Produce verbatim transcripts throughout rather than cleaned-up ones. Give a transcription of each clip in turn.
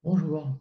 Bonjour,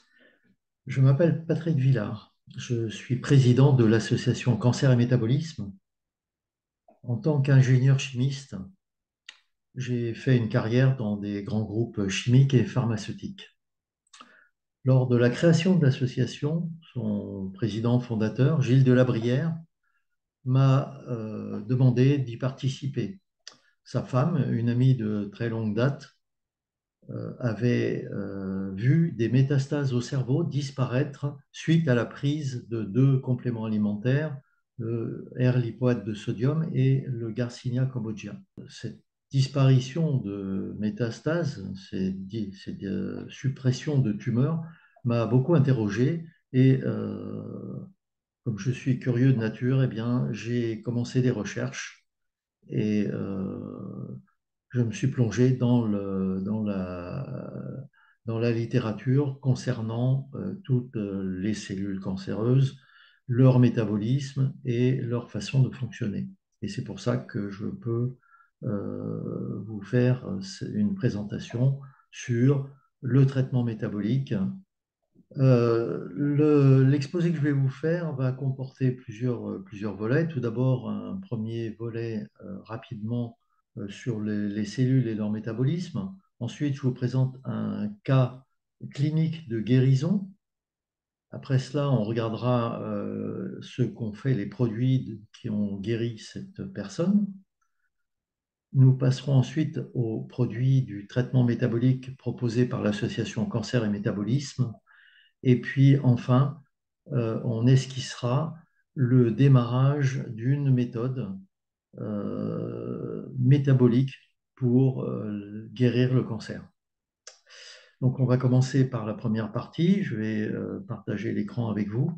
je m'appelle Patrick Villard. Je suis président de l'association Cancer et Métabolisme. En tant qu'ingénieur chimiste, j'ai fait une carrière dans des grands groupes chimiques et pharmaceutiques. Lors de la création de l'association, son président fondateur, Gilles Delabrière, m'a euh, demandé d'y participer. Sa femme, une amie de très longue date, euh, avait euh, vu des métastases au cerveau disparaître suite à la prise de deux compléments alimentaires, le R-lipoate de sodium et le Garcinia cambogia. Cette disparition de métastases, cette, cette euh, suppression de tumeurs, m'a beaucoup interrogé et euh, comme je suis curieux de nature, eh bien, j'ai commencé des recherches et euh, je me suis plongé dans, le, dans, la, dans la littérature concernant euh, toutes les cellules cancéreuses, leur métabolisme et leur façon de fonctionner. Et c'est pour ça que je peux euh, vous faire une présentation sur le traitement métabolique. Euh, le- l'exposé que je vais vous faire va comporter plusieurs, plusieurs volets. Tout d'abord, un premier volet euh, rapidement euh, sur les, les cellules et leur métabolisme. Ensuite, je vous présente un cas clinique de guérison. Après cela, on regardera euh, ce qu'ont fait les produits qui ont guéri cette personne. Nous passerons ensuite aux produits du traitement métabolique proposé par l'association Cancer et Métabolisme. Et puis enfin, euh, on esquissera le démarrage d'une méthode euh, métabolique pour euh, guérir le cancer. Donc, on va commencer par la première partie. Je vais euh, partager l'écran avec vous.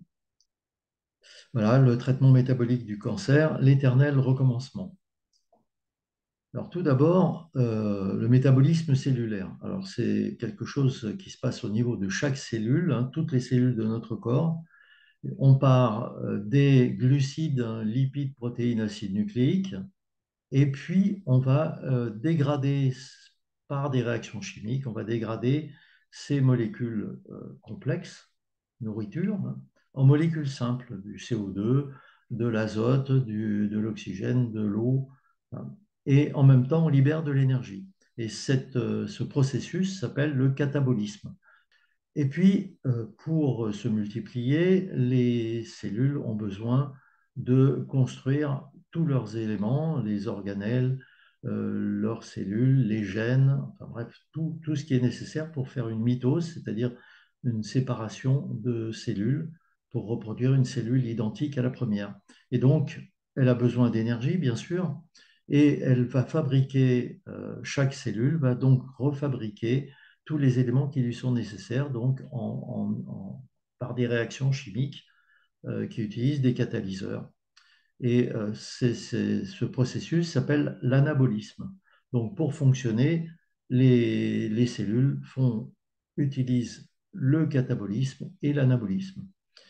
Voilà, le traitement métabolique du cancer, l'éternel recommencement. Alors, tout d'abord, euh, le métabolisme cellulaire. Alors, c'est quelque chose qui se passe au niveau de chaque cellule, hein, toutes les cellules de notre corps. On part euh, des glucides, hein, lipides, protéines, acides nucléiques, et puis on va euh, dégrader par des réactions chimiques, on va dégrader ces molécules euh, complexes, nourriture, hein, en molécules simples, du C O deux, de l'azote, de l'oxygène, de l'eau, hein, et en même temps on libère de l'énergie. Et cette, euh, ce processus s'appelle le catabolisme. Et puis, euh, pour se multiplier, les cellules ont besoin de construire tous leurs éléments, les organelles, euh, leurs cellules, les gènes, enfin bref, tout, tout ce qui est nécessaire pour faire une mitose, c'est-à-dire une séparation de cellules pour reproduire une cellule identique à la première. Et donc, elle a besoin d'énergie, bien sûr, et elle va fabriquer, euh, chaque cellule va donc refabriquer tous les éléments qui lui sont nécessaires, donc en, en- en- par des réactions chimiques euh, qui utilisent des catalyseurs. Et euh, c'est- c'est- ce processus s'appelle l'anabolisme. Donc pour fonctionner, les, les cellules font, utilisent le catabolisme et l'anabolisme.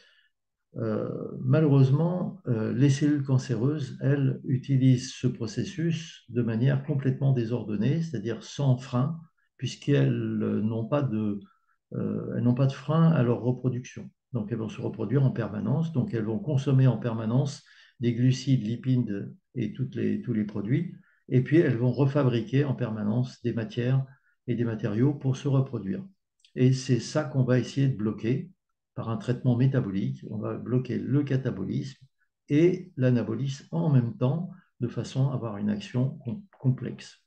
Euh, malheureusement, euh, les cellules cancéreuses, elles, utilisent ce processus de manière complètement désordonnée, c'est-à-dire sans frein, puisqu'elles n'ont pas de, euh, elles n'ont pas de frein à leur reproduction. Donc, elles vont se reproduire en permanence, donc elles vont consommer en permanence des glucides, lipides et toutes les, tous les produits, et puis elles vont refabriquer en permanence des matières et des matériaux pour se reproduire. Et c'est ça qu'on va essayer de bloquer par un traitement métabolique. On va bloquer le catabolisme et l'anabolisme en même temps, de façon à avoir une action complexe.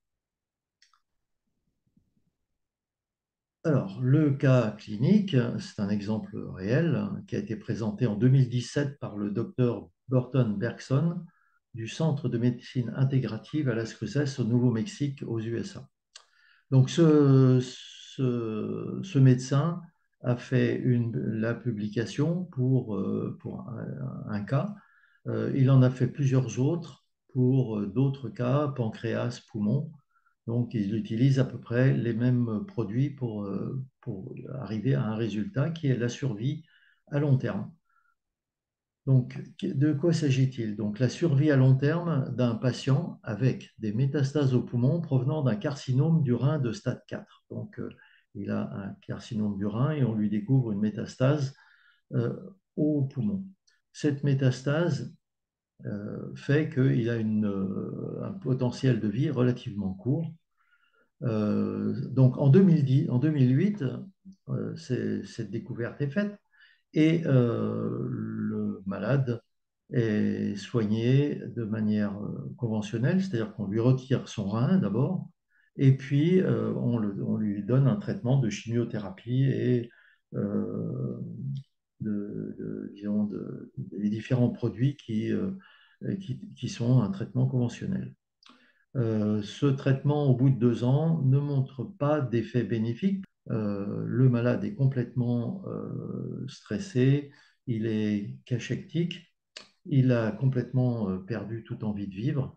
Alors, le cas clinique, c'est un exemple réel qui a été présenté en deux mille dix-sept par le docteur Burton Bergson du Centre de médecine intégrative à Las Cruces au Nouveau-Mexique aux U S A. Donc, ce, ce, ce médecin a fait une, la publication pour, euh, pour un, un cas. Euh, il en a fait plusieurs autres pour euh, d'autres cas, pancréas, poumon. Donc, il utilise à peu près les mêmes produits pour, euh, pour arriver à un résultat qui est la survie à long terme. Donc, de quoi s'agit-il? Donc, la survie à long terme d'un patient avec des métastases au poumon provenant d'un carcinome du rein de stade quatre. Donc, euh, il a un carcinome du rein et on lui découvre une métastase euh, au poumon. Cette métastase euh, fait qu'il a une, euh, un potentiel de vie relativement court. Euh, donc en deux mille dix, en deux mille huit, euh, cette découverte est faite et euh, le malade est soigné de manière euh, conventionnelle, c'est-à-dire qu'on lui retire son rein d'abord, et puis euh, on, le, on, lui donne un traitement de chimiothérapie et euh, de, de, disons, de, des différents produits qui, euh, qui, qui, sont un traitement conventionnel. Euh, ce traitement, au bout de deux ans, ne montre pas d'effet bénéfique. Euh, le malade est complètement euh, stressé, il est cachectique, il a complètement euh, perdu toute envie de vivre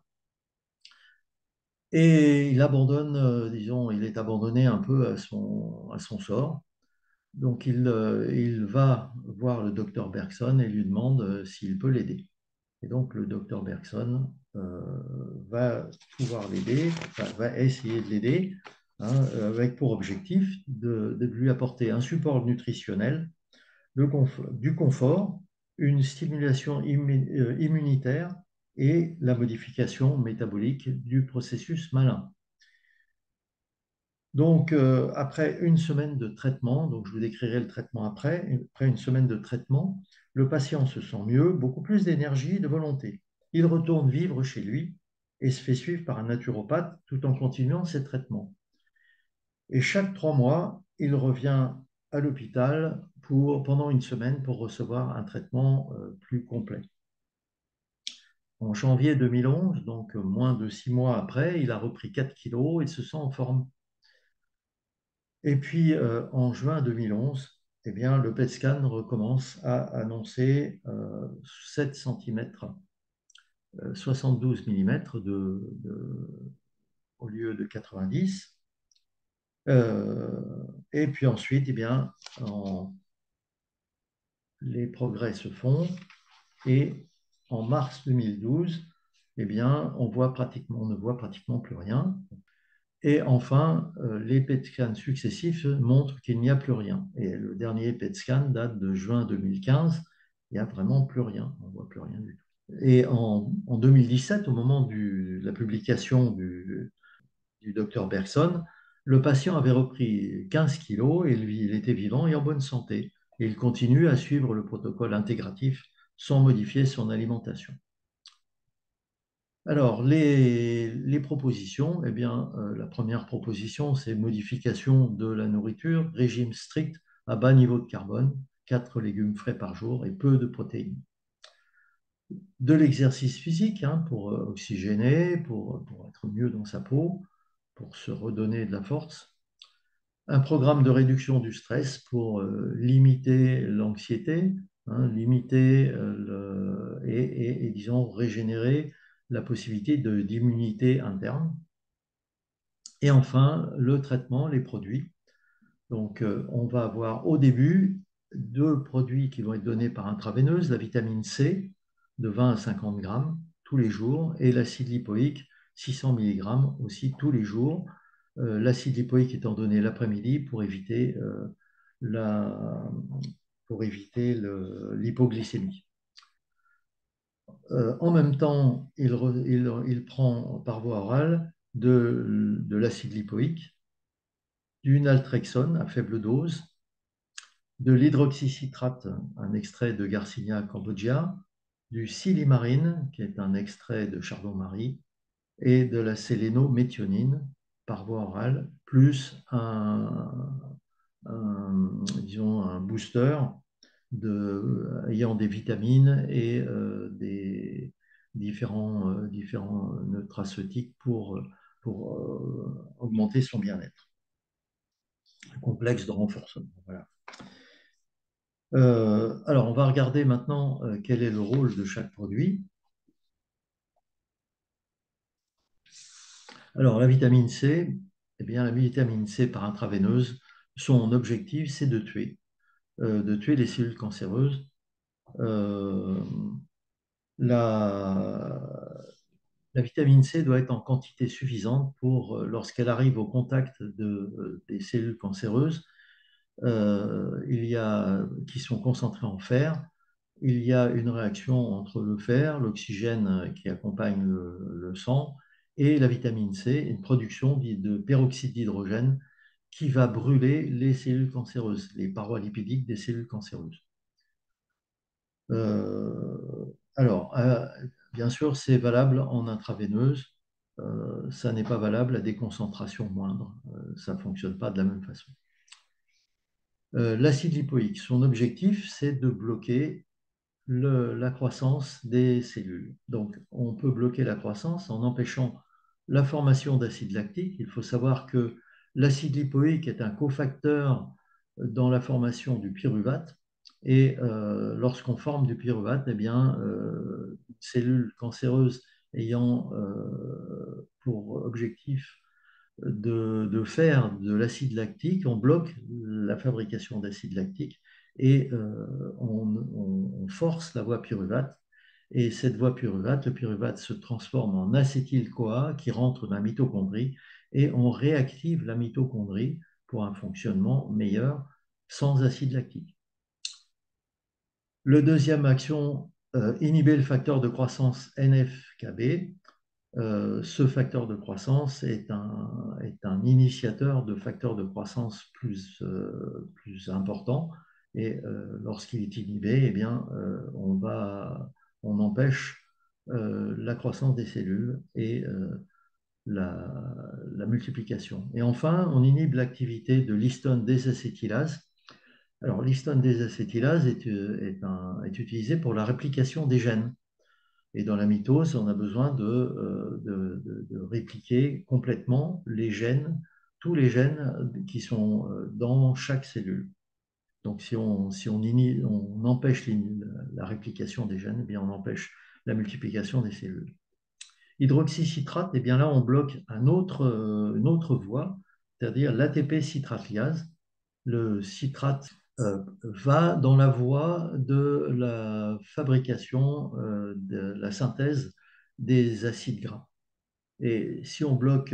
et il abandonne, euh, disons, il est abandonné un peu à son, à son sort. Donc il, euh, il va voir le docteur Bergson et lui demande euh, s'il peut l'aider. Et donc le docteur Bergson euh, va pouvoir l'aider, enfin, va essayer de l'aider, hein, avec pour objectif de, de, lui apporter un support nutritionnel, le confort, du confort, une stimulation immunitaire et la modification métabolique du processus malin. Donc, euh, après une semaine de traitement, donc je vous décrirai le traitement après, après une semaine de traitement, le patient se sent mieux, beaucoup plus d'énergie et de volonté. Il retourne vivre chez lui et se fait suivre par un naturopathe tout en continuant ses traitements. Et chaque trois mois, il revient à l'hôpital pour, pendant une semaine pour recevoir un traitement euh, plus complet. En janvier deux mille onze, donc moins de six mois après, il a repris quatre kilos et se sent en forme. Et puis, euh, en juin deux mille onze, eh bien, le P E T scan recommence à annoncer euh, sept centimètres, euh, soixante-douze millimètres de, de, au lieu de quatre-vingt-dix. Euh, et puis ensuite, eh bien, en, les progrès se font. Et en mars deux mille douze, eh bien, on, voit pratiquement, on ne voit pratiquement plus rien. Et enfin, euh, les P E T scans successifs montrent qu'il n'y a plus rien. Et le dernier P E T scan date de juin deux mille quinze. Il n'y a vraiment plus rien. On ne voit plus rien du tout. Et en, en deux mille dix-sept, au moment du- de la publication du, du docteur Bergson, le patient avait repris quinze kilos et lui, il était vivant et en bonne santé. Et il continue à suivre le protocole intégratif sans modifier son alimentation. Alors, les, les propositions, eh bien, euh, la première proposition, c'est modification de la nourriture, régime strict à bas niveau de carbone, quatre légumes frais par jour et peu de protéines. De l'exercice physique hein, pour euh, oxygéner, pour, pour être mieux dans sa peau, pour se redonner de la force. Un programme de réduction du stress pour euh, limiter l'anxiété, hein, limiter euh, le, et, et, et, disons, régénérer la possibilité d'immunité interne. Et enfin, le traitement, les produits. Donc, euh, on va avoir au début deux produits qui vont être donnés par intraveineuse, la vitamine C de vingt à cinquante grammes tous les jours et l'acide lipoïque six cents milligrammes aussi tous les jours. Euh, l'acide lipoïque étant donné l'après-midi pour éviter, euh, la, pour éviter l'hypoglycémie. Euh, en même temps, il, re, il, il, prend par voie orale de, de l'acide lipoïque, du naltrexone à faible dose, de l'hydroxycitrate, un extrait de Garcinia cambogia, du silimarine, qui est un extrait de chardon-marie, et de la sélénométhionine par voie orale, plus un, un, disons, un booster de, ayant des vitamines et euh, des différents, euh, différents nutraceutiques pour, pour euh, augmenter son bien-être. Un complexe de renforcement. Voilà. Euh, alors, on va regarder maintenant euh, quel est le rôle de chaque produit. Alors, la vitamine C, eh bien, la vitamine C par intraveineuse, son objectif, c'est de tuer, euh, de tuer les cellules cancéreuses. Euh, la, La vitamine C doit être en quantité suffisante pour, euh, lorsqu'elle arrive au contact de, euh, des cellules cancéreuses, euh, il y a, qui sont concentrées en fer, il y a une réaction entre le fer, l'oxygène qui accompagne le, le sang, et la vitamine C, une production de peroxyde d'hydrogène qui va brûler les cellules cancéreuses, les parois lipidiques des cellules cancéreuses. Euh, alors, euh, bien sûr, c'est valable en intraveineuse, euh, ça n'est pas valable à des concentrations moindres, euh, ça ne fonctionne pas de la même façon. Euh, l'acide lipoïque, son objectif, c'est de bloquer le- la croissance des cellules. Donc, on peut bloquer la croissance en empêchant la formation d'acide lactique. Il faut savoir que l'acide lipoïque est un cofacteur dans la formation du pyruvate. Et euh, lorsqu'on forme du pyruvate, eh bien, euh, une cellule cancéreuse ayant euh, pour objectif de, de faire de l'acide lactique, on bloque la fabrication d'acide lactique et euh, on, on, on force la voie pyruvate. Et cette voie pyruvate, le pyruvate se transforme en acétyl-CoA qui rentre dans la mitochondrie et on réactive la mitochondrie pour un fonctionnement meilleur sans acide lactique. Le deuxième action, euh, inhiber le facteur de croissance N F K B. Euh, ce facteur de croissance est un, est un initiateur de facteurs de croissance plus, euh, plus importants. Et euh, lorsqu'il est inhibé, eh bien, euh, on, va, on empêche euh, la croissance des cellules et euh, la, la, multiplication. Et enfin, on inhibe l'activité de l'histone désacétylase. Alors, l'histone désacétylase est, est, un, est utilisé pour la réplication des gènes. Et dans la mitose, on a besoin de, euh, de, de, de répliquer complètement les gènes, tous les gènes qui sont euh, dans chaque cellule. Donc, si on, si on, ini- on empêche la réplication des gènes, eh bien, on empêche la multiplication des cellules. Hydroxycitrate, eh bien là, on bloque un autre, euh, une autre voie, c'est-à-dire l'A T P citratelase. Le citrate euh, va dans la voie de la fabrication, euh, de la synthèse des acides gras. Et si on bloque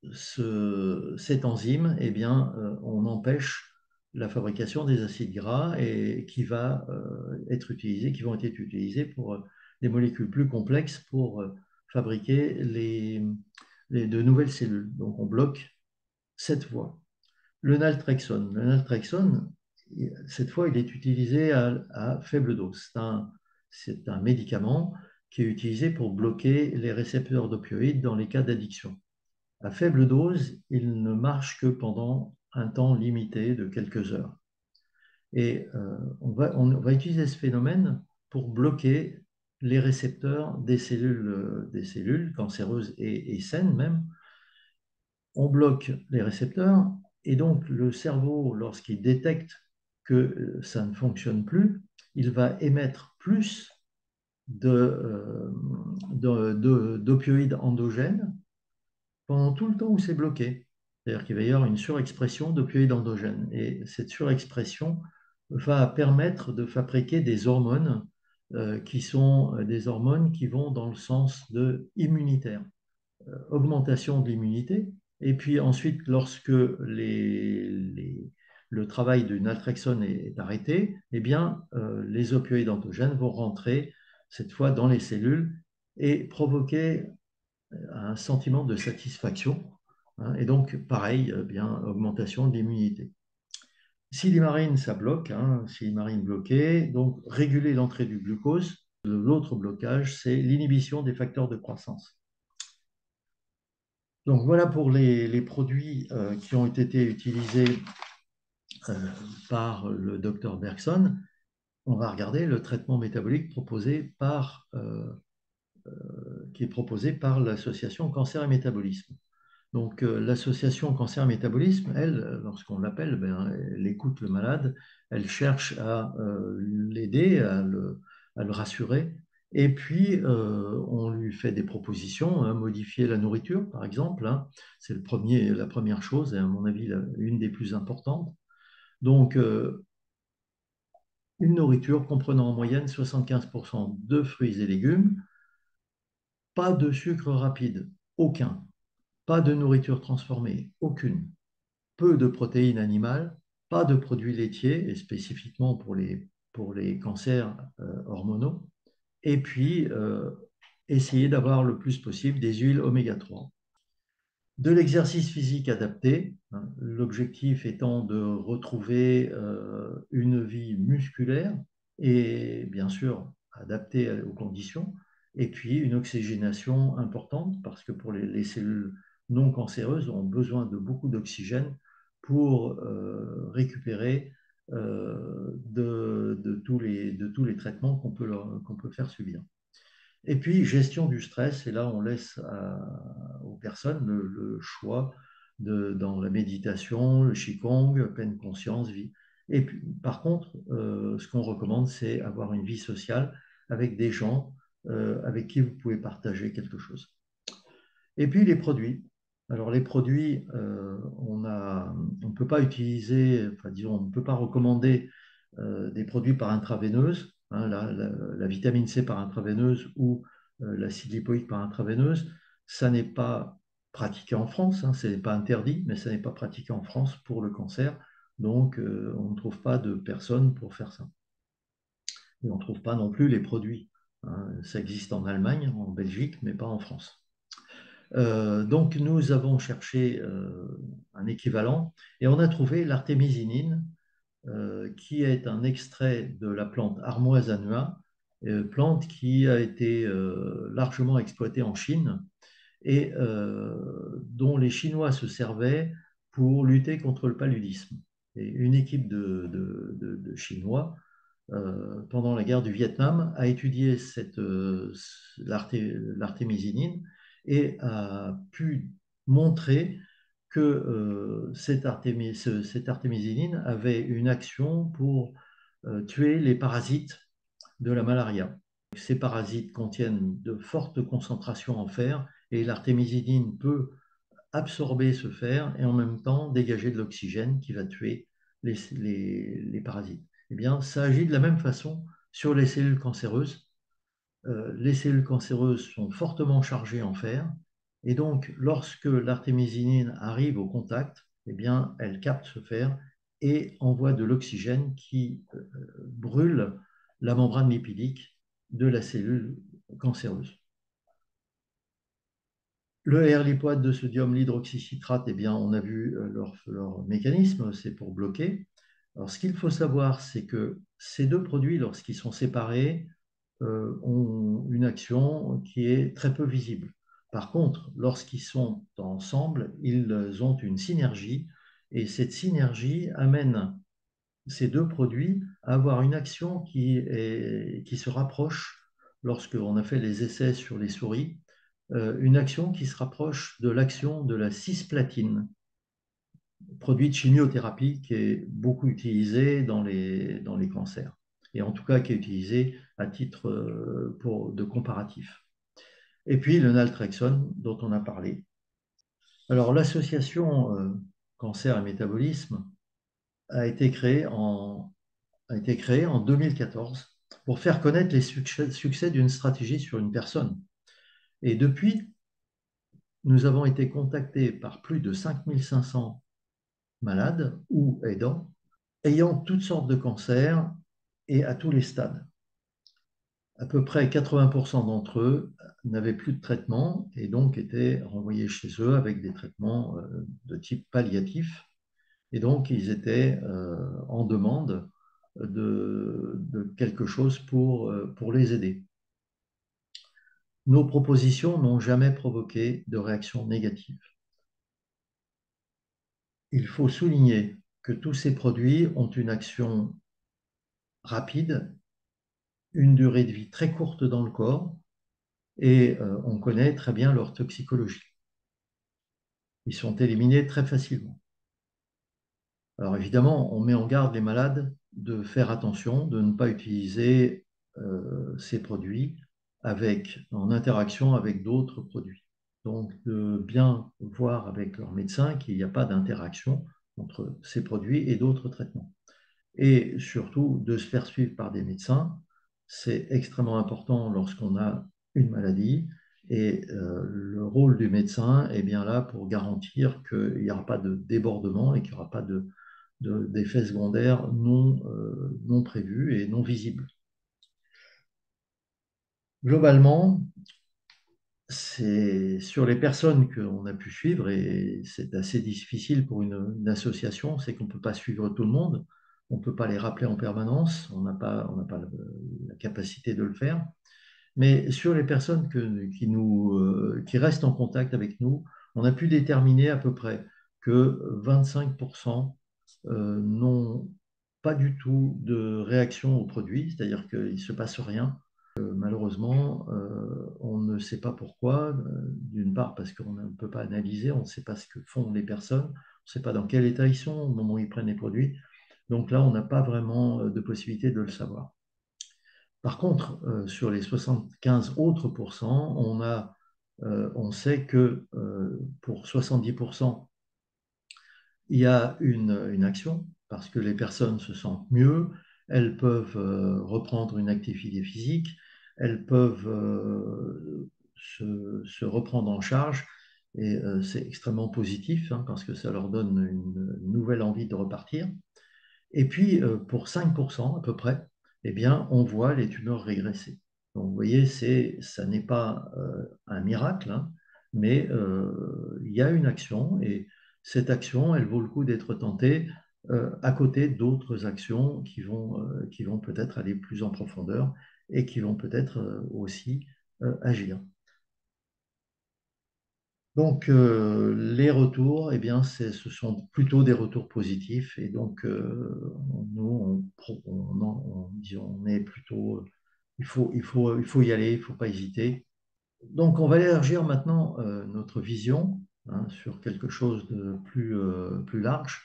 ce, cette enzyme, eh bien, euh, on empêche la fabrication des acides gras et qui va euh, être utilisé, qui vont être utilisés pour euh, des molécules plus complexes pour euh, fabriquer les, les, de nouvelles cellules. Donc, on bloque cette voie. Le naltrexone. Le naltrexone, cette fois, il est utilisé à, à faible dose. C'est un, c'est un médicament qui est utilisé pour bloquer les récepteurs d'opioïdes dans les cas d'addiction. À faible dose, il ne marche que pendant un temps limité de quelques heures. Et euh, on, va, on va utiliser ce phénomène pour bloquer les récepteurs des cellules, des cellules cancéreuses et, et saines même. On bloque les récepteurs et donc le cerveau, lorsqu'il détecte que ça ne fonctionne plus, il va émettre plus de, de, de, d'opioïdes endogènes pendant tout le temps où c'est bloqué. C'est-à-dire qu'il va y avoir une surexpression d'opioïdes endogènes. Et cette surexpression va permettre de fabriquer des hormones euh, qui sont des hormones qui vont dans le sens de immunitaire, euh, augmentation de l'immunité. Et puis ensuite, lorsque les, les, le travail du naltrexone est, est arrêté, eh bien, euh, les opioïdes endogènes vont rentrer cette fois dans les cellules et provoquer un sentiment de satisfaction. Hein, et donc, pareil, eh bien, augmentation de l'immunité. Silimarine, ça bloque, hein, silimarine bloquée, donc réguler l'entrée du glucose. L'autre blocage, c'est l'inhibition des facteurs de croissance. Donc voilà pour les, les produits euh, qui ont été utilisés euh, par le docteur Bergson. On va regarder le traitement métabolique proposé par, euh, euh, qui est proposé par l'association Cancer et Métabolisme. Donc, euh, l'association Cancer et Métabolisme, elle, lorsqu'on l'appelle, ben, elle écoute le malade, elle cherche à euh, l'aider, à le, à le rassurer. Et puis, euh, on lui fait des propositions, hein, modifier la nourriture, par exemple. Hein, c'est le premier, la première chose, et à mon avis, la- une des plus importantes. Donc, euh, une nourriture comprenant en moyenne soixante-quinze pour cent de fruits et légumes, Pas de sucre rapide, aucun. Pas de nourriture transformée, aucune. Peu de protéines animales, pas de produits laitiers, et spécifiquement pour les, pour les cancers euh, hormonaux. Et puis, euh, essayer d'avoir le plus possible des huiles oméga trois. De l'exercice physique adapté, hein, l'objectif étant de retrouver euh, une vie musculaire et bien sûr adaptée aux conditions, et puis une oxygénation importante parce que pour les, les cellules non cancéreuses ont besoin de beaucoup d'oxygène pour euh, récupérer euh, de, de, tous les, de tous les traitements qu'on peut, leur- qu'on peut faire subir. Et puis, gestion du stress, et là, on laisse à- aux personnes le, le choix de, dans la méditation, le qigong, pleine conscience, vie. Et puis, par contre, euh, ce qu'on recommande, c'est avoir une vie sociale avec des gens euh, avec qui vous pouvez partager quelque chose. Et puis les produits. Alors les produits, euh, on a, on ne peut pas utiliser, enfin disons, on ne peut pas recommander euh, des produits par intraveineuse, hein, la, la- la vitamine C par intraveineuse ou euh, l'acide lipoïque par intraveineuse. Ça n'est pas pratiqué en France, hein, ce n'est pas interdit, mais ça n'est pas pratiqué en France pour le cancer. Donc euh, on ne trouve pas de personnes pour faire ça. Et on ne trouve pas non plus les produits, hein. Ça existe en Allemagne, en Belgique, mais pas en France. Euh, donc, nous avons cherché euh, un équivalent et on a trouvé l'artémisinine, euh, qui est un extrait de la plante Armoise annua, euh, plante qui a été euh, largement exploitée en Chine et euh, dont les Chinois se servaient pour lutter contre le paludisme. Et une équipe de, de- de- de Chinois euh, pendant la guerre du Vietnam, a étudié cette, euh, l'arté- l'artémisinine et a pu montrer que euh, cette, artémi- ce- cette artémisinine avait une action pour euh, tuer les parasites de la malaria. Ces parasites contiennent de fortes concentrations en fer et l'artémisinine peut absorber ce fer et en même temps dégager de l'oxygène qui va tuer les, les, les parasites. Eh bien, ça agit de la même façon sur les cellules cancéreuses. Euh, les cellules cancéreuses sont fortement chargées en fer et donc lorsque l'artémisinine arrive au contact, eh bien, elle capte ce fer et envoie de l'oxygène qui euh, brûle la membrane lipidique de la cellule cancéreuse. Le R-lipoate de sodium, l'hydroxycitrate, eh bien, on a vu euh, leur, leur mécanisme, c'est pour bloquer. Alors, ce qu'il faut savoir, c'est que ces deux produits, lorsqu'ils sont séparés, euh, ont une action qui est très peu visible. Par contre, lorsqu'ils sont ensemble, ils ont une synergie et cette synergie amène ces deux produits à avoir une action qui, est, qui se rapproche, lorsqu'on a fait les essais sur les souris, euh, une action qui se rapproche de l'action de la cisplatine, produit de chimiothérapie qui est beaucoup utilisé dans les, dans les cancers, et en tout cas qui est utilisé à titre euh, pour, de comparatif. Et puis le naltrexone dont on a parlé. Alors l'association euh, cancer et métabolisme a été créée en, a été créée en deux mille quatorze pour faire connaître les succès, succès d'une stratégie sur une personne. Et depuis, nous avons été contactés par plus de cinq mille cinq cents malades ou aidants ayant toutes sortes de cancers et à tous les stades. À peu près quatre-vingts pour cent d'entre eux n'avaient plus de traitement et donc étaient renvoyés chez eux avec des traitements euh, de type palliatif. Et donc, ils étaient euh, en demande de, de, quelque chose pour, euh, pour les aider. Nos propositions n'ont jamais provoqué de réaction négative. Il faut souligner que tous ces produits ont une action rapide, une durée de vie très courte dans le corps et euh, on connaît très bien leur toxicologie. Ils sont éliminés très facilement. Alors évidemment, on met en garde les malades de faire attention, de ne pas utiliser euh, ces produits avec, en interaction avec d'autres produits. Donc de bien voir avec leur médecin qu'il n'y a pas d'interaction entre ces produits et d'autres traitements. Et surtout de se faire suivre par des médecins. C'est extrêmement important lorsqu'on a une maladie Et euh, le rôle du médecin est bien là pour garantir qu'il n'y aura pas de débordement et qu'il n'y aura pas de, de- d'effets secondaires non, euh, non prévus et non visibles. Globalement, c'est sur les personnes qu'on a pu suivre, et c'est assez difficile pour une, une association, c'est qu'on ne peut pas suivre tout le monde, on ne peut pas les rappeler en permanence, on n'a pas, on n'a pas la capacité de le faire. Mais sur les personnes que- qui, nous, euh, qui restent en contact avec nous, on a pu déterminer à peu près que vingt-cinq pour cent euh, n'ont pas du tout de réaction au produit, c'est-à-dire qu'il ne se passe rien. Euh, malheureusement, euh, on ne sait pas pourquoi. Euh, d'une part parce qu'on ne peut pas analyser, on ne sait pas ce que font les personnes, on ne sait pas dans quel état ils sont au moment où ils prennent les produits. Donc là, on n'a pas vraiment euh, de possibilité de le savoir. Par contre, euh, sur les soixante-quinze autres pourcents, on a, euh, on sait que euh, pour soixante-dix pour cent, il y a une, une action parce que les personnes se sentent mieux, elles peuvent euh, reprendre une activité physique, elles peuvent euh, se, se reprendre en charge et euh, c'est extrêmement positif hein, parce que ça leur donne une nouvelle envie de repartir. Et puis, euh, pour cinq pour cent à peu près, eh bien, on voit les tumeurs régresser. Donc, vous voyez, c'est, ça n'est pas euh, un miracle, hein, mais euh, il y a une action et cette action, elle vaut le coup d'être tentée euh, à côté d'autres actions qui vont, euh, qui vont peut-être aller plus en profondeur et qui vont peut-être euh, aussi euh, agir. Donc, euh, les retours, eh bien, c'est- ce sont plutôt des retours positifs. Et donc, euh, nous, on, on, on- on est plutôt, il faut, il faut, il faut y aller, il ne faut pas hésiter. Donc, on va élargir maintenant euh, notre vision hein, sur quelque chose de plus, euh, plus large.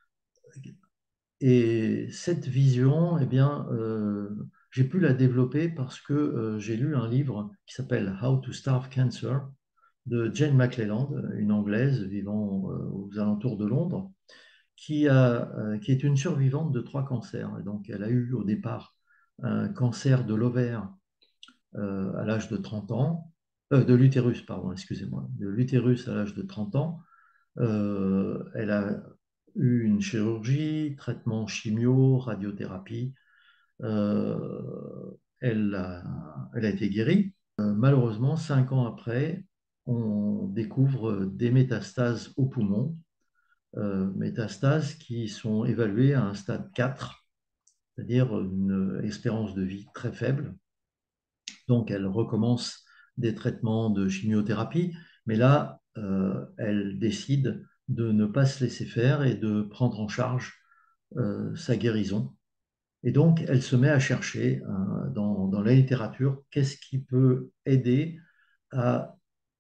Et cette vision, eh bien, euh, j'ai pu la développer parce que euh, j'ai lu un livre qui s'appelle How to Starve Cancer de Jane McClelland, une Anglaise vivant euh, aux alentours de Londres, qui, a, euh, qui est une survivante de trois cancers. Et donc, elle a eu au départ un cancer de l'ovaire euh, à l'âge de trente ans, euh, de l'utérus, pardon, excusez-moi, de l'utérus à l'âge de trente ans. Euh, elle a eu une chirurgie, traitement chimio, radiothérapie. Euh, elle a, elle a été guérie. Euh, malheureusement, cinq ans après, on découvre des métastases au poumon, euh, métastases qui sont évaluées à un stade quatre, c'est-à-dire une espérance de vie très faible. Donc, elle recommence des traitements de chimiothérapie, mais là, euh, elle décide de ne pas se laisser faire et de prendre en charge euh, sa guérison. Et donc, elle se met à chercher euh, dans, dans la littérature qu'est-ce qui peut aider à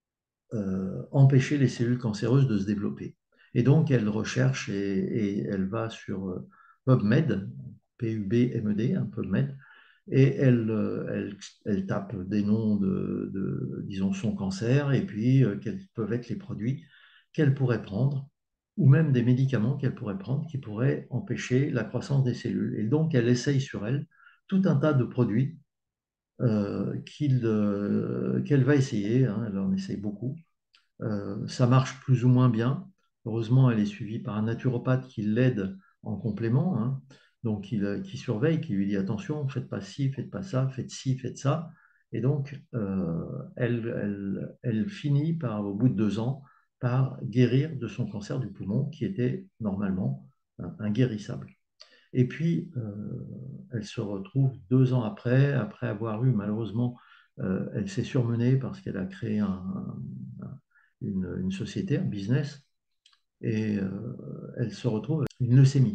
euh, empêcher les cellules cancéreuses de se développer. Et donc, elle recherche et, et elle va sur euh, PubMed, P U B M E D, hein, PubMed, et elle, euh, elle, elle tape des noms de, de, disons, son cancer et puis euh, quels peuvent être les produits qu'elle pourrait prendre ou même des médicaments qu'elle pourrait prendre qui pourraient empêcher la croissance des cellules. Et donc, elle essaye sur elle tout un tas de produits euh, qu'il, euh, qu'elle va essayer, hein, elle en essaye beaucoup, euh, ça marche plus ou moins bien. Heureusement, elle est suivie par un naturopathe qui l'aide en complément, hein. Donc il, euh, qui surveille, qui lui dit attention, faites pas ci, faites pas ça, faites ci, faites ça. Et donc, euh, elle, elle, elle finit par, au bout de deux ans, par guérir de son cancer du poumon qui était normalement euh, inguérissable. Et puis, euh, elle se retrouve deux ans après, après avoir eu malheureusement, euh, elle s'est surmenée parce qu'elle a créé un, un, une, une, société, un business, et euh, elle se retrouve avec une leucémie.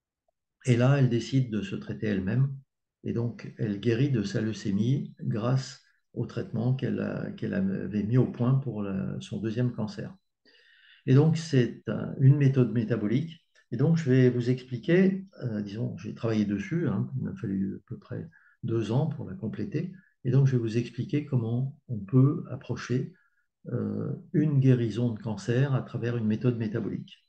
Et là, elle décide de se traiter elle-même, et donc elle guérit de sa leucémie grâce au traitement qu'elle qu'elle avait mis au point pour la, son deuxième cancer. Et donc, c'est une méthode métabolique. Et donc, je vais vous expliquer, euh, disons, j'ai travaillé dessus, hein, il m'a fallu à peu près deux ans pour la compléter. Et donc, je vais vous expliquer comment on peut approcher euh, une guérison de cancer à travers une méthode métabolique.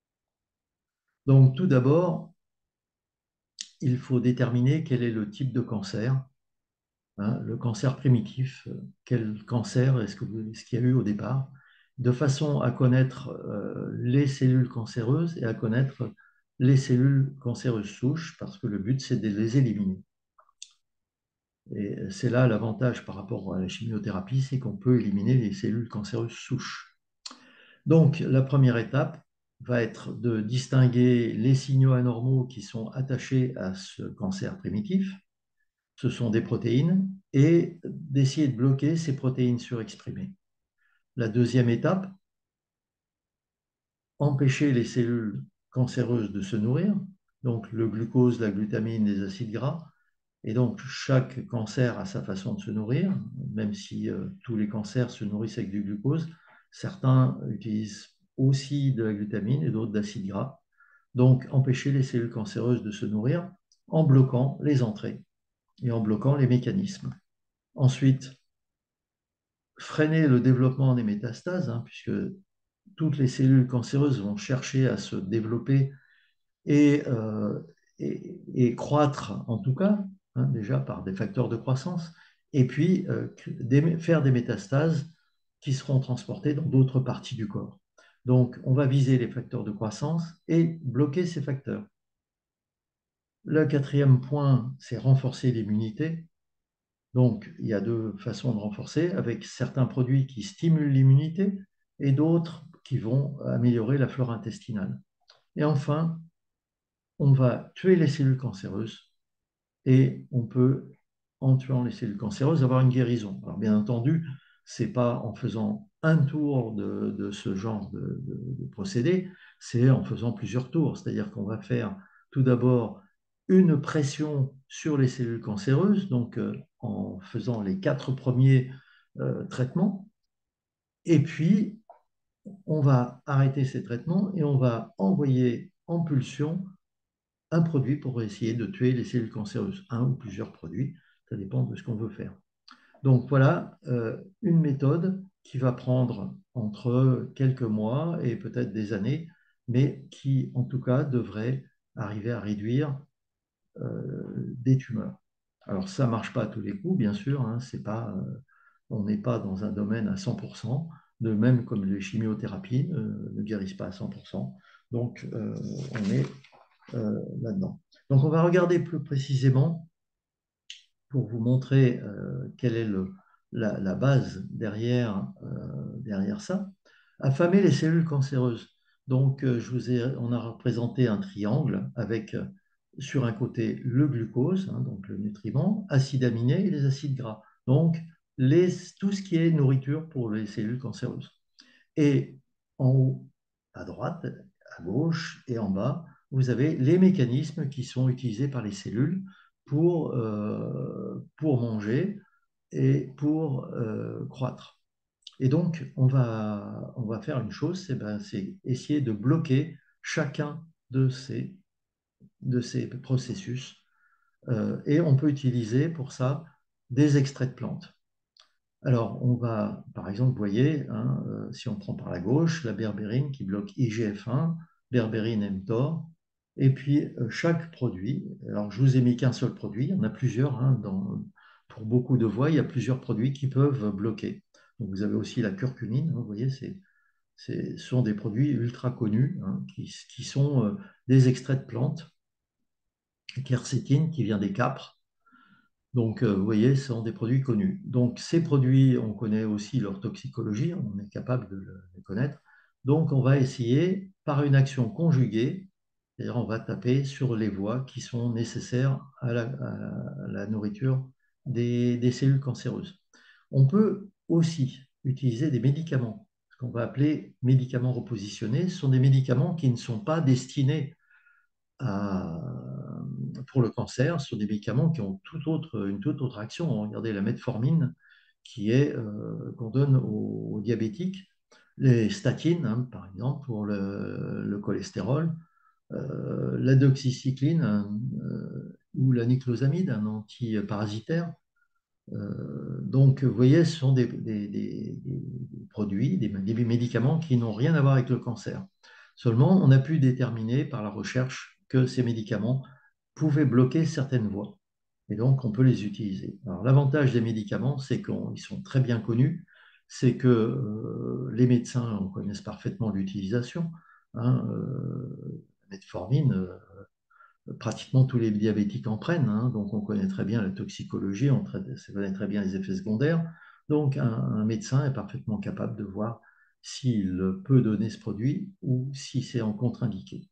Donc, tout d'abord, il faut déterminer quel est le type de cancer. hein, le cancer primitif, euh, quel cancer est-ce que, est-ce qu'il y a eu au départ, de façon à connaître euh, les cellules cancéreuses et à connaître les cellules cancéreuses souches, parce que le but, c'est de les éliminer. Et c'est là l'avantage par rapport à la chimiothérapie, c'est qu'on peut éliminer les cellules cancéreuses souches. Donc, la première étape va être de distinguer les signaux anormaux qui sont attachés à ce cancer primitif, ce sont des protéines, et d'essayer de bloquer ces protéines surexprimées. La deuxième étape, empêcher les cellules cancéreuses de se nourrir, donc le glucose, la glutamine, les acides gras. Et donc, chaque cancer a sa façon de se nourrir, même si euh, tous les cancers se nourrissent avec du glucose. Certains utilisent aussi de la glutamine et d'autres d'acides gras. Donc, empêcher les cellules cancéreuses de se nourrir en bloquant les entrées et en bloquant les mécanismes. Ensuite, freiner le développement des métastases, hein, puisque toutes les cellules cancéreuses vont chercher à se développer et, euh, et, et croître, en tout cas, hein, déjà par des facteurs de croissance, et puis euh, des, faire des métastases qui seront transportées dans d'autres parties du corps. Donc, on va viser les facteurs de croissance et bloquer ces facteurs. Le quatrième point, c'est renforcer l'immunité. Donc, il y a deux façons de renforcer, avec certains produits qui stimulent l'immunité et d'autres qui vont améliorer la flore intestinale. Et enfin, on va tuer les cellules cancéreuses et on peut, en tuant les cellules cancéreuses, avoir une guérison. Alors, bien entendu, ce n'est pas en faisant un tour de, de ce genre de, de, de procédé, c'est en faisant plusieurs tours. C'est-à-dire qu'on va faire tout d'abord une pression sur les cellules cancéreuses, donc euh, en faisant les quatre premiers euh, traitements, et puis on va arrêter ces traitements et on va envoyer en pulsion un produit pour essayer de tuer les cellules cancéreuses, un ou plusieurs produits, ça dépend de ce qu'on veut faire. Donc voilà euh, une méthode qui va prendre entre quelques mois et peut-être des années, mais qui en tout cas devrait arriver à réduire euh, des tumeurs. Alors ça ne marche pas à tous les coups, bien sûr, hein, c'est pas, euh, on n'est pas dans un domaine à cent pour cent, de même comme les chimiothérapies euh, ne guérissent pas à cent pour cent. Donc euh, on est euh, là-dedans. Donc on va regarder plus précisément pour vous montrer euh, quelle est le, la, la, base derrière, euh, derrière ça. Affamer les cellules cancéreuses. Donc euh, je vous ai, on a représenté un triangle avec euh, sur un côté le glucose, hein, donc le nutriment, acides aminés et les acides gras. Donc les, tout ce qui est nourriture pour les cellules cancéreuses. Et en haut, à droite, à gauche et en bas, vous avez les mécanismes qui sont utilisés par les cellules pour, euh, pour manger et pour euh, croître. Et donc, on va, on va faire une chose, c'est ben, essayer de bloquer chacun de ces, de ces processus. Euh, et on peut utiliser pour ça des extraits de plantes. Alors, on va, par exemple, vous voyez, hein, euh, si on prend par la gauche, la berbérine qui bloque I G F un, berbérine mTOR, et puis euh, chaque produit, alors je vous ai mis qu'un seul produit, il y en a plusieurs, hein, dans, pour beaucoup de voies, il y a plusieurs produits qui peuvent bloquer. Donc, vous avez aussi la curcumine, hein, vous voyez, c'est, ce sont des produits ultra connus, hein, qui, qui, sont euh, des extraits de plantes, quercétine qui vient des capres. Donc, euh, vous voyez, ce sont des produits connus. Donc, ces produits, on connaît aussi leur toxicologie, on est capable de les connaître. Donc, on va essayer, par une action conjuguée, c'est-à-dire on va taper sur les voies qui sont nécessaires à la, à la nourriture des, des, cellules cancéreuses. On peut aussi utiliser des médicaments, ce qu'on va appeler médicaments repositionnés. Ce sont des médicaments qui ne sont pas destinés à, pour le cancer, ce sont des médicaments qui ont tout autre, une toute autre action. Regardez la metformine qui est euh, qu'on donne aux, aux, diabétiques, les statines, hein, par exemple, pour le, le cholestérol, euh, la doxycycline euh, ou la niclosamide, un antiparasitaire. Euh, donc, vous voyez, ce sont des, des, des, des produits, des, des médicaments qui n'ont rien à voir avec le cancer. Seulement, on a pu déterminer par la recherche que ces médicaments pouvaient bloquer certaines voies. Et donc, on peut les utiliser. Alors, l'avantage des médicaments, c'est qu'ils sont très bien connus, c'est que euh, les médecins en connaissent parfaitement l'utilisation. Hein, euh, la metformine, euh, pratiquement tous les diabétiques en prennent, hein, donc on connaît très bien la toxicologie, on traite- on connaît très bien les effets secondaires. Donc, un, un médecin est parfaitement capable de voir s'il peut donner ce produit ou si c'est en contre-indiqué.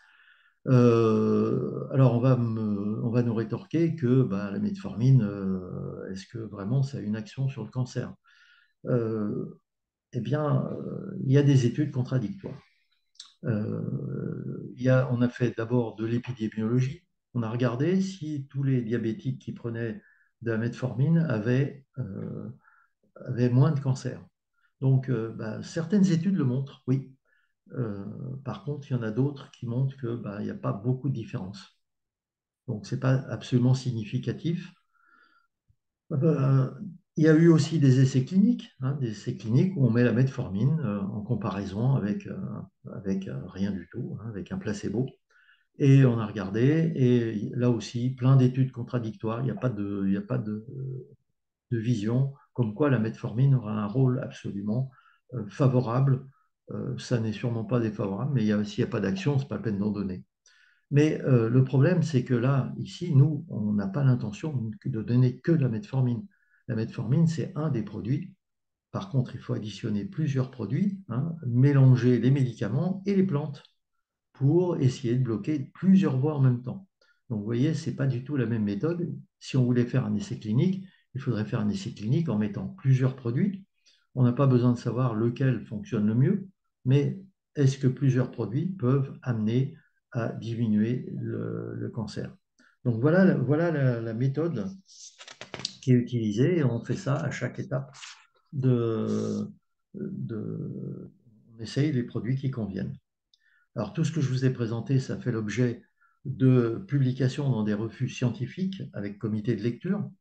Euh, alors, on va, me- on va nous rétorquer que bah, la metformine, euh, est-ce que vraiment ça a une action sur le cancer? Euh, Eh bien, euh, il y a des études contradictoires. Euh, il y a, on a fait d'abord de l'épidémiologie. On a regardé si tous les diabétiques qui prenaient de la metformine avaient, euh, avaient moins de cancer. Donc, euh, bah, certaines études le montrent, oui. Euh, Par contre, il y en a d'autres qui montrent que bah, il n'y a pas beaucoup de différence. Donc, ce n'est pas absolument significatif. Euh, il y a eu aussi des essais cliniques, hein, des essais cliniques où on met la metformine euh, en comparaison avec, euh, avec euh, rien du tout, hein, avec un placebo. Et on a regardé, et là aussi, plein d'études contradictoires. Il n'y a pas de, il n'y a pas de, de vision comme quoi la metformine aura un rôle absolument euh, favorable. Euh, ça n'est sûrement pas défavorable, mais il y a, s'il n'y a pas d'action, ce n'est pas la peine d'en donner. Mais euh, le problème, c'est que là, ici, nous, on n'a pas l'intention de donner que la metformine. La metformine, c'est un des produits. Par contre, il faut additionner plusieurs produits, hein, mélanger les médicaments et les plantes pour essayer de bloquer plusieurs voies en même temps. Donc, vous voyez, ce n'est pas du tout la même méthode. Si on voulait faire un essai clinique, il faudrait faire un essai clinique en mettant plusieurs produits. On n'a pas besoin de savoir lequel fonctionne le mieux, mais est-ce que plusieurs produits peuvent amener à diminuer le, le cancer? Donc, voilà, voilà la, la méthode qui est utilisée et on fait ça à chaque étape de, de on essaye les produits qui conviennent. Alors, tout ce que je vous ai présenté, ça fait l'objet de publications dans des revues scientifiques avec comité de lecture.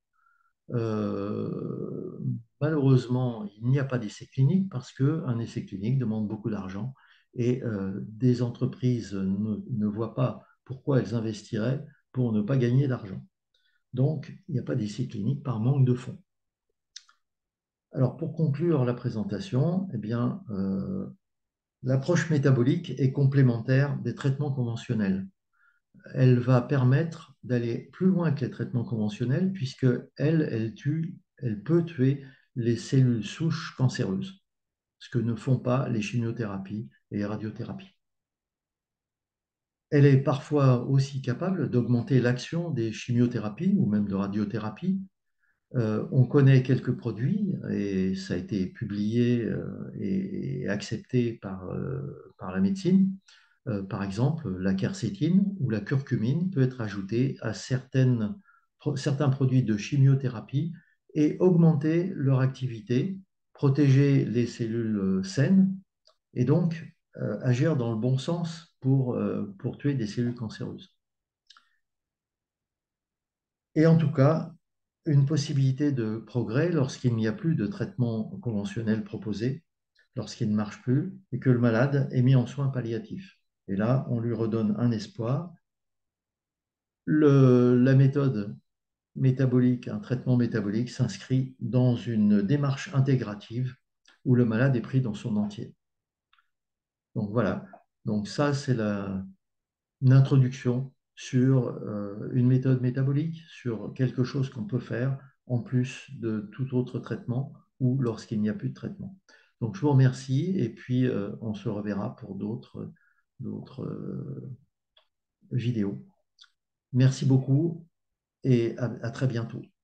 Euh, Malheureusement, il n'y a pas d'essai clinique parce qu'un essai clinique demande beaucoup d'argent et euh, des entreprises ne, ne voient pas pourquoi elles investiraient pour ne pas gagner d'argent. Donc, il n'y a pas d'essai clinique par manque de fonds. Alors, pour conclure la présentation, eh bien, euh, l'approche métabolique est complémentaire des traitements conventionnels. Elle va permettre d'aller plus loin que les traitements conventionnels puisque elle, elle tue, elle peut tuer les cellules souches cancéreuses, ce que ne font pas les chimiothérapies et les radiothérapies. Elle est parfois aussi capable d'augmenter l'action des chimiothérapies ou même de radiothérapies. Euh, on connaît quelques produits et ça a été publié euh, et, et accepté par, euh, par la médecine. Euh, par exemple, la quercétine ou la curcumine peut être ajoutée à certaines, certains produits de chimiothérapie et augmenter leur activité, protéger les cellules saines et donc euh, agir dans le bon sens pour, euh, pour tuer des cellules cancéreuses. Et en tout cas, une possibilité de progrès lorsqu'il n'y a plus de traitement conventionnel proposé, lorsqu'il ne marche plus et que le malade est mis en soins palliatifs. Et là, on lui redonne un espoir. Le, la méthode métabolique, un traitement métabolique s'inscrit dans une démarche intégrative où le malade est pris dans son entier. Donc voilà, donc ça c'est la, une introduction sur euh, une méthode métabolique, sur quelque chose qu'on peut faire en plus de tout autre traitement ou lorsqu'il n'y a plus de traitement. Donc je vous remercie et puis euh, on se reverra pour d'autres d'autres euh, vidéos. Merci beaucoup et à, à très bientôt.